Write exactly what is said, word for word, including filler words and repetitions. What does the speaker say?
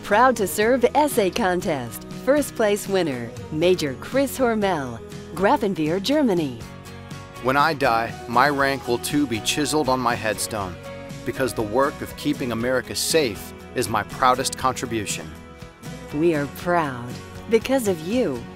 Proud to serve Essay Contest. First place winner, Major Chris Hormel, Grafenwehr, Germany. When I die, my rank will too be chiseled on my headstone, because the work of keeping America safe is my proudest contribution. We are proud because of you.